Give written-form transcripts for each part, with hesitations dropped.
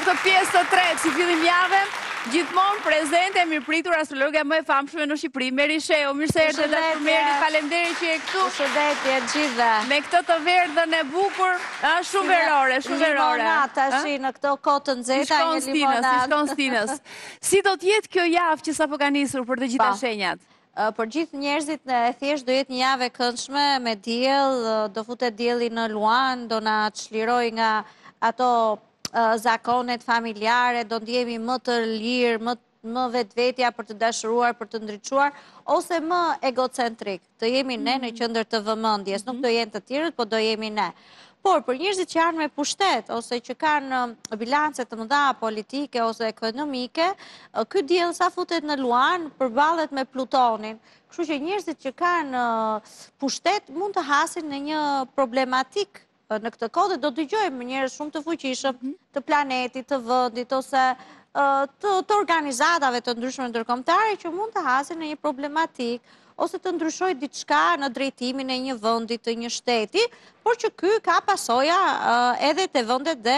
këtë pjesë të tretë, si fillim jave, gjithmonë prezente, mirëpritur astrologa më e famshme në Shqipëri, Meri Shehu. Mirë se erdhe dashur Meri, faleminderit që je këtu. Shëndetje gjithë. Me këtë të verdhën e bukur, shumë verore, shumë verore. Limonat tash në këto kohë të nxehta, një limonat. Si shkon stinës. Si do të jetë kjo javë që sapo ka nisur për të gjitha shenjat? Për gjithë njerëzit e thjesht do jetë një javë e këndshme me diell, do futet dielli në luan, do na çliroj nga ato zakonet familjare, do ndjehemi më të lirë, më vetvetja për të dashuruar, për të ndriçuar, ose më egocentrik. Të jemi ne në qendër të vëmendjes, nuk do jenë të tjerët, po do jemi ne. Por, për njerëzit që janë me pushtet, ose që kanë bilance të mëdha politike ose ekonomike, ky diell sa futet në luan, përballet me Plutonin. Kështu që njerëzit që kanë pushtet mund të hasin në një problematik në këtë kohë, do dëgjojmë njerëz shumë të fuqishëm të planetit, të vendit, ose të organizatave të ndryshme ndërkombëtare që mund të hasin në një problematik ose të ndryshoj diçka në drejtimin e një vendi, të një shteti, por që ky ka pasoja edhe te vendet dhe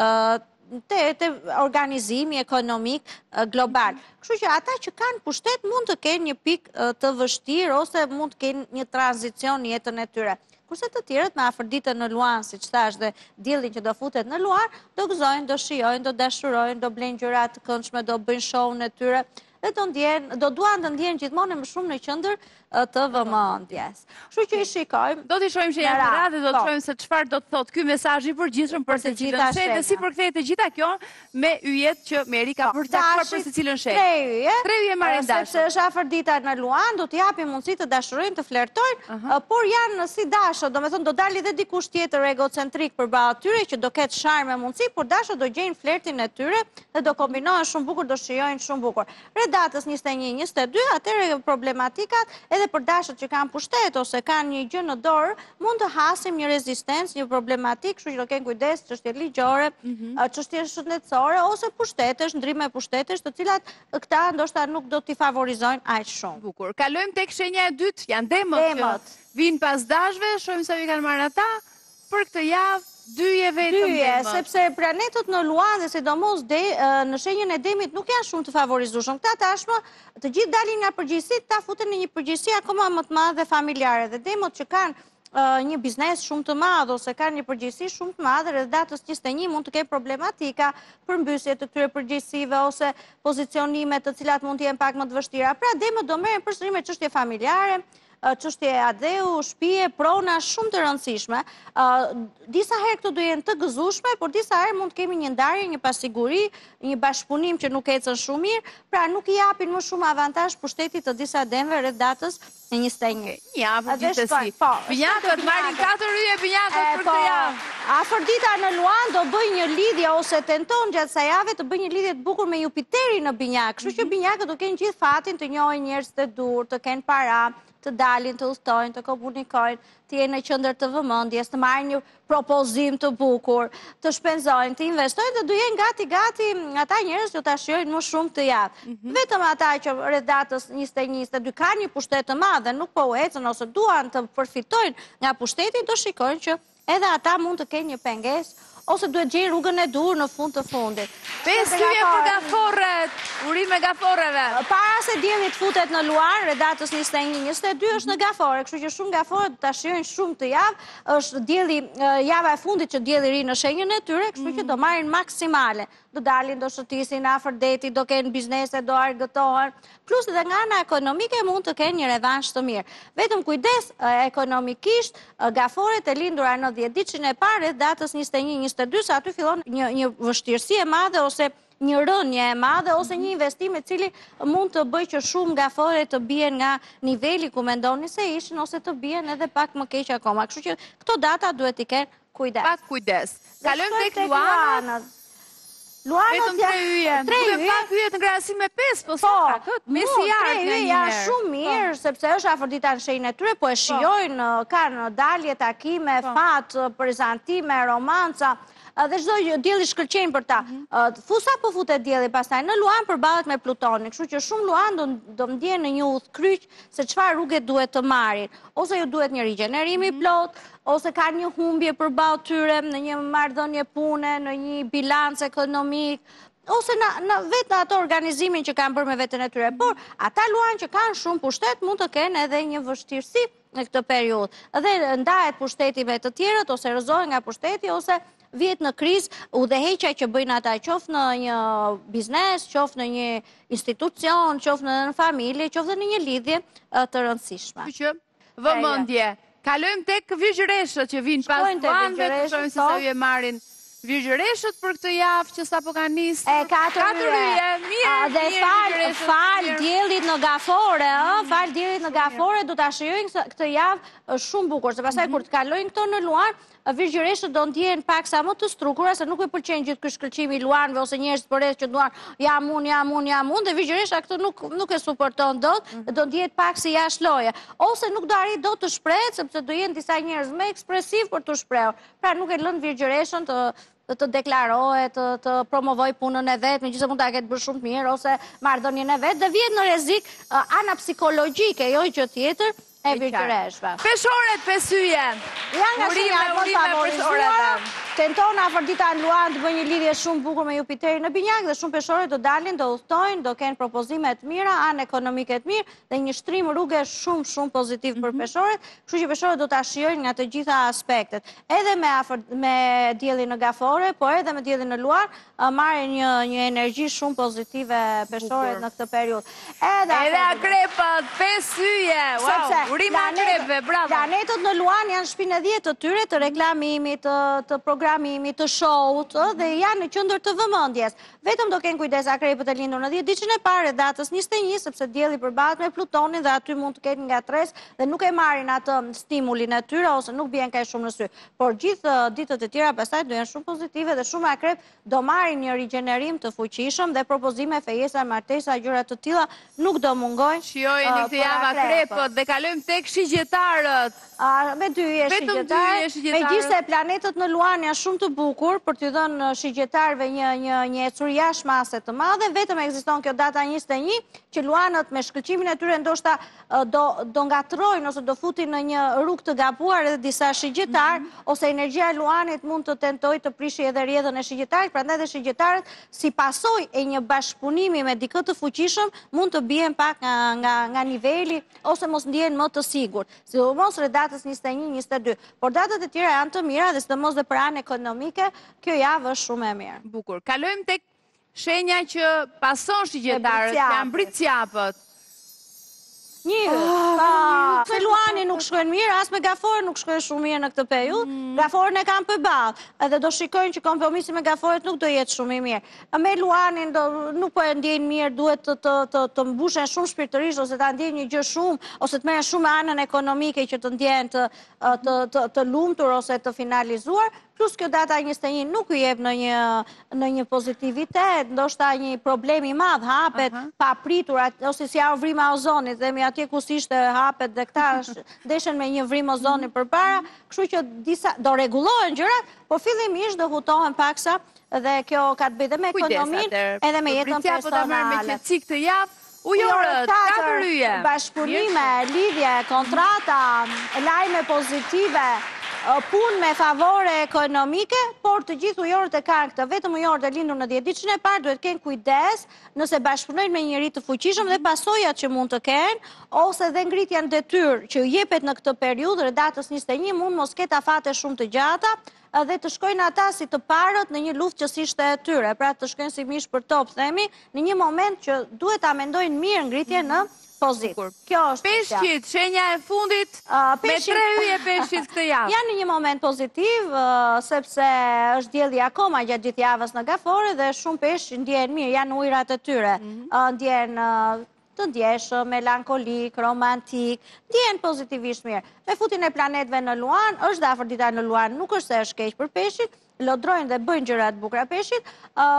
te organizimi ekonomik global. Kështu që ata që kanë pushtet mund të kenë një pikë të vështirë ose mund të kenë një tranzicion në jetën e tyre. Kurse të tjerët me afërditën në luan, siç thash, dhe diellin që do futet në luan, do gëzojnë, do shijojnë, do dashurojnë, do blejnë gjëra të këndshme, do bëjnë show-n e tyre dhe do duan të ndjehen gjithmonë më shumë në qendër të vëmendjes. Kështu që i shikojmë. Do t'i shohim shenjat e radhës, do të shohim se çfarë do të thotë ky mesazh i përgjithshëm për të gjitha shenjat dhe si përkthehet e gjitha kjo me yjet që Meri ka përcaktuar për secilën shenjë. Tre yje marrin dashur. Sepse është afërdita në luan, do t'i japin mundësi të dashurojnë, të flirtojnë, por janë si dashur, domethënë do dalë edhe dikush tjetër egocentrik përballë tyre që do ketë sharm e mundësi, por dashur do gjejnë flirtin e tyre dhe do kombinohen shumë bukur, do shijojnë shumë bukur. Datës 21-22, atëherë problematikat edhe për dashët që kanë pushtet ose kanë një gjë në dorë, mund të hasim një rezistencë, një problematik, kështu që do kenë kujdes, çështje ligjore, çështje shëndetësore ose pushtetesh, ndrime pushtetesh, të cilat këta ndoshta nuk do t'i favorizojnë aq shumë. Bukur. Kalojmë tek shenja e dytë, janë demët që vinë pas dashëve, shohim sa i kanë marrë ata për këtë javë. Dyje vetëm demët. Sepse planetët në luan dhe sidomos në shenjën e demit nuk janë shumë të favorizueshëm. Këta tashmë të gjithë dalin nga përgjegjësitë, ta futen në një përgjegjësi akoma më të madhe familjare. Dhe demët që kanë një biznes shumë të madh ose kanë një përgjegjësi shumë të madhe, rreth datës 21 mund të kenë problematika për mbysje të këtyre përgjegjësive ose pozicionime të cilat mund të jenë pak më të vështira. Pra demët do merren përsëri me çështje familjare, çështje adeu, shtëpie, prona shumë të rëndësishme. Disa herë këto do jenë të gëzueshme, por disa herë mund të kemi një ndarje, një pasiguri, një bashkëpunim që nuk ecën shumë mirë, pra nuk i japin më shumë avantazh pushtetit të disa demëve rreth datës 21. Ja, për gjithsesi. Binjakët marrin 4 yje binjakët për këtë javë. Afërdita në luan do bëj një lidhje ose tenton gjatë kësaj jave të bëj një lidhje të bukur me Jupiterin në binjak. Kështu që binjakët do kenë gjithë fatin të njohin njerëz të dur, të kenë para, të dalin, të udhtojnë, të komunikojnë, të jenë në qendër të vëmendjes, të marrin një propozim të bukur, të shpenzojnë, të investojnë dhe do jenë gati ata njerëz që ta shijojnë më shumë të javë. Vetëm ata që rreth datës 21-22 kanë një pushtet të madh dhe nuk po u ecën ose duan të përfitojnë nga pushteti, do shikojnë që edhe ata mund të kenë një pengesë ose duhet gjejnë rrugën e dur në fund të fundit. 5 yje për gaforret, urim me gaforreve. Para se dielli të futet në luan, rreth datës 21-22 është në gafore, kështu që shumë gafore do ta shijojnë shumë të javë, është dielli java e fundit që dielli ri në shenjën e tyre, kështu që do marrin maksimale. Do dalin, do shëtisin afër detit, do kenë biznese, do argëtohen. Plus edhe nga ana ekonomike mund të kenë një revansh të mirë. Vetëm kujdes ekonomikisht, gaforet e lindura në 10 ditën e parë rreth datës 21-22, sa aty fillon një vështirësi e madhe ose një rënje e madhe ose një investim i cili mund të bëjë që shumë gafore të bien nga niveli ku mendoni se ishin ose të bien edhe pak më keq akoma. Kështu që këto data duhet i kenë kujdes. Pak kujdes. Kalojmë tek luanët. Luanët janë 3 yje. Pak yje të krahasim me 5, po sa këtë mesi janë shumë mirë, sepse është afërdita në shenjën e tyre, po e shijojnë, kanë dalje, takime, fat, prezantime, romanca. dhe çdo dielli shkëlqejnë për ta. Fusa po futet dielli pastaj në Luan përballet me Plutonin, kështu që shumë Luan do ndjehen në një udhkryq se çfarë rrugë duhet të marrin. Ose ju duhet një rigjenerim i plot, ose ka një humbje përballë tyre në një marrëdhënie pune, në një bilanc ekonomik, ose në vetë ato organizimin që kanë bërë me veten e tyre. Por ata Luan që kanë shumë pushtet mund të kenë edhe një vështirësi në këtë periudhë. Dhe ndahet pushteti me të tjerët, ose rrëzohen nga pushteti, ose vjet në krizë udhëheqja që bëjnë ata, qoftë në një biznes, qoftë në një institucion, qoftë në familje, qoftë në një lidhje të rëndësishme. Që vëmendje. Kalojmë tek Virgjëreshët që vinë pas Luanëve, të shohim se sa ju e marrin Virgjëreshët për këtë javë që sapo ka nisë. 4 yje. Mirë. Dhe fal diellit në Gafore, fal diellit në Gafore, do ta shijojnë këtë javë shumë bukur, se pastaj kur të kalojnë këto në Luan, Virgjëreshët do ndjehen pak sa më të strukura, se nuk i pëlqen gjithë ky shkëlqimi i Luanëve ose njerëzit përreth që duan jam unë, dhe Virgjëresha këtë nuk e suporton dot, do ndjehet pak si jashtë loje, ose nuk do arrit dot të shprehet sepse do jenë disa njerëz më ekspresiv për të shprehur. Pra nuk e lën Virgjëreshën të deklarohet, të promovoj punën e vetë, megjithëse mund ta ketë bërë shumë të mirë, ose marrëdhënien e vetë, dhe vjen në rrezik ana psikologjike, jo gjë tjetër, e Virgjëreshëve. Peshoret, pesyje. Ja nga shenjat më favorizuar, tenton Afrodita në Luan të bëjë një lidhje shumë bukur me Jupiterin në Binjak, dhe shumë peshore do dalin, do udhtojnë, do kenë propozime të mira, anë ekonomike të mirë, dhe një shtrim rrugë shumë pozitiv për peshoret, kështu që peshorët do ta shijojnë nga të gjitha aspektet. Edhe me diellin në Gafore, por edhe me diellin në Luan, marrin një energji shumë pozitive peshorët në këtë periudhë. Edhe akrepët, pesyje. Wow, urime akrepëve, bravo. Planetët në Luan janë shpinë e 10 të tyre, të reklamimit, të programimit, të showut, dhe janë në qendër të vëmendjes. Vetëm do kenë kujdes akrepët e lindur në 10 ditën e parë e datës 21, sepse dielli përballet me Plutonin dhe aty mund të ketë nga stres dhe nuk e marrin atë stimulin e tyre ose nuk bien kaq shumë në sy. Por gjithë ditët e tjera pastaj do jenë shumë pozitive dhe shumë akrep do marrin një rigjenerim të fuqishëm dhe propozime, fejesa, martesa, gjëra të tilla nuk do mungojnë. Shijojeni këtë javë akrepët dhe kalojmë tek shigjetarët. Me 2 je shigjetarë, megjithëse planetët në Luan janë shumë të bukur për t'i dhënë shigjetarëve një ecuri jashtë mase të madhe, vetëm ekziston kjo data 21 që Luanët me shkëlqimin e tyre ndoshta do ngatrojnë ose do futin në një rrugë të gabuar edhe disa shigjetarë, ose energjia e Luanit mund të tentojë të prishë edhe rrjedhën e shigjetarit, prandaj dhe shigjetarët si pasojë e një bashkëpunimi me dikë të fuqishëm mund të bien pak nga niveli ose mos ndjehen më të sigurt. Sidomos rreth datës 21-22. Por datat e tjera janë të mira dhe sidomos dhe për anë ekonomike, kjo javë është shumë e mirë. Bukur. Kalojmë tek shenja që pason shigjetarët, janë britsjapët. Me Luani nuk shkojnë mirë, as me Gafore nuk shkojnë shumë mirë në këtë periudhë. Gaforen e kanë përballë, edhe do shikojnë që kompromisi me Gaforet nuk do jetë shumë i mirë. Me Luanin nuk po e ndjejnë mirë, duhet të mbushen shumë shpirtërisht, ose ta ndjejnë një gjë shumë, ose të merren shumë me anën ekonomike që të ndjehen të lumtur ose të finalizuar. Plus kjo data 21 nuk u jep në një pozitivitet, ndoshta një problem i madh, hapet pa pritur, ose si ajo vrima e ozonit, themi atje ku ishte hapet dhe këta ndeshen me një vrim ozoni përpara, kështu që disa do rregullohen gjërat, por fillimisht do hutohen paksa dhe kjo ka të bëjë dhe me ekonominë, edhe me jetën personale. Me qetësi këtë javë, ujorët, 4 yje. Bashkëpunime, lidhje, kontrata, lajme pozitive, punë me favore ekonomike, por të gjithë ujorët e kanë këtë, vetëm ujorët e lindur në 10 ditën e parë duhet kenë kujdes nëse bashkëpunojnë me njëri të fuqishëm dhe pasojat që mund të kenë, ose dhe ngritja në detyrë që jepet në këtë periudhë rreth datës 21 mund mos ketë afate shumë të gjata dhe të shkojnë ata si të parët në një luftë që s'ishte e tyre, pra të shkojnë si mish për top, themi, në një moment që duhet ta mendojnë mirë ngritje në pozit. Peshqit, shenja e fundit, me 3 yje peshqit këtë javë. Janë në një moment pozitiv, sepse është dielli akoma gjatë gjithë javës në Gafore dhe shumë peshq ndjehen mirë, janë ujërat e tyre, ndjehen të ndjeshëm, melankolik, romantik, ndjehen pozitivisht mirë. Me futin e planetëve në Luan, është dhe Afrodita në Luan, nuk është se është keq për peshqit, lodrojnë dhe bëjnë gjërat bukura peshqit,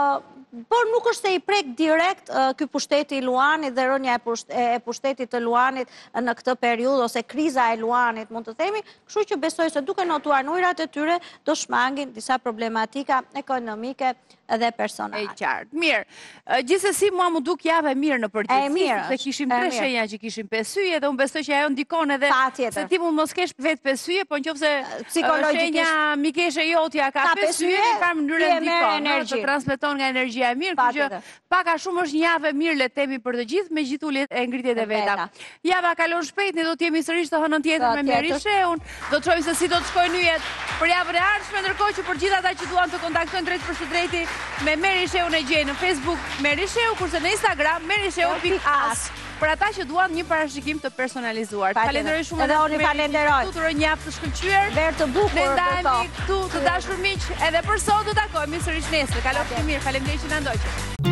por nuk është se i prek direkt ky pushteti i Luanit dhe rënja e pushtetit të Luanit në këtë periudhë ose kriza e Luanit, mund të themi, kështu që besoj se duke notuar në ujrat e tyre do shmangin disa problematika ekonomike dhe personale. E qartë. Mirë. Gjithsesi mua më duk javë e mirë në përgjithësi, se kishim 3 shenja që kishim 5 syje dhe unë besoj që ajo ndikon edhe se ti mund mos kesh vetë 5 syje, po nëse shenja mikeshe jotja ka 5 syje, në farë mënyrë ndikon, të transmeton nga energjia e mirë, kështu që pak a shumë është një javë e mirë le të themi për të gjithë, me gjithë uljet e ngritjet e veta. Java kalon shpejt, ne do të jemi sërish të hënën tjetër me Merisheun, do të shohim se si do të shkojnë yjet për javën e ardhshme, ndërkohë që për gjithë ata që duan të kontaktojnë drejt për së drejti me Merisheun e gjejnë në Facebook Merisheu, kurse në Instagram merisheu.as. Për ata që duan një parashikim të personalizuar. Falenderoj shumë edhe unë falenderoj. Tuturoj një javë të shkëlqyer. Verë të bukur. Ne ndajemi këtu të dashur miq, edhe për sot do takohemi sërish nesër. Kalofshi mirë, faleminderit që na ndoqët.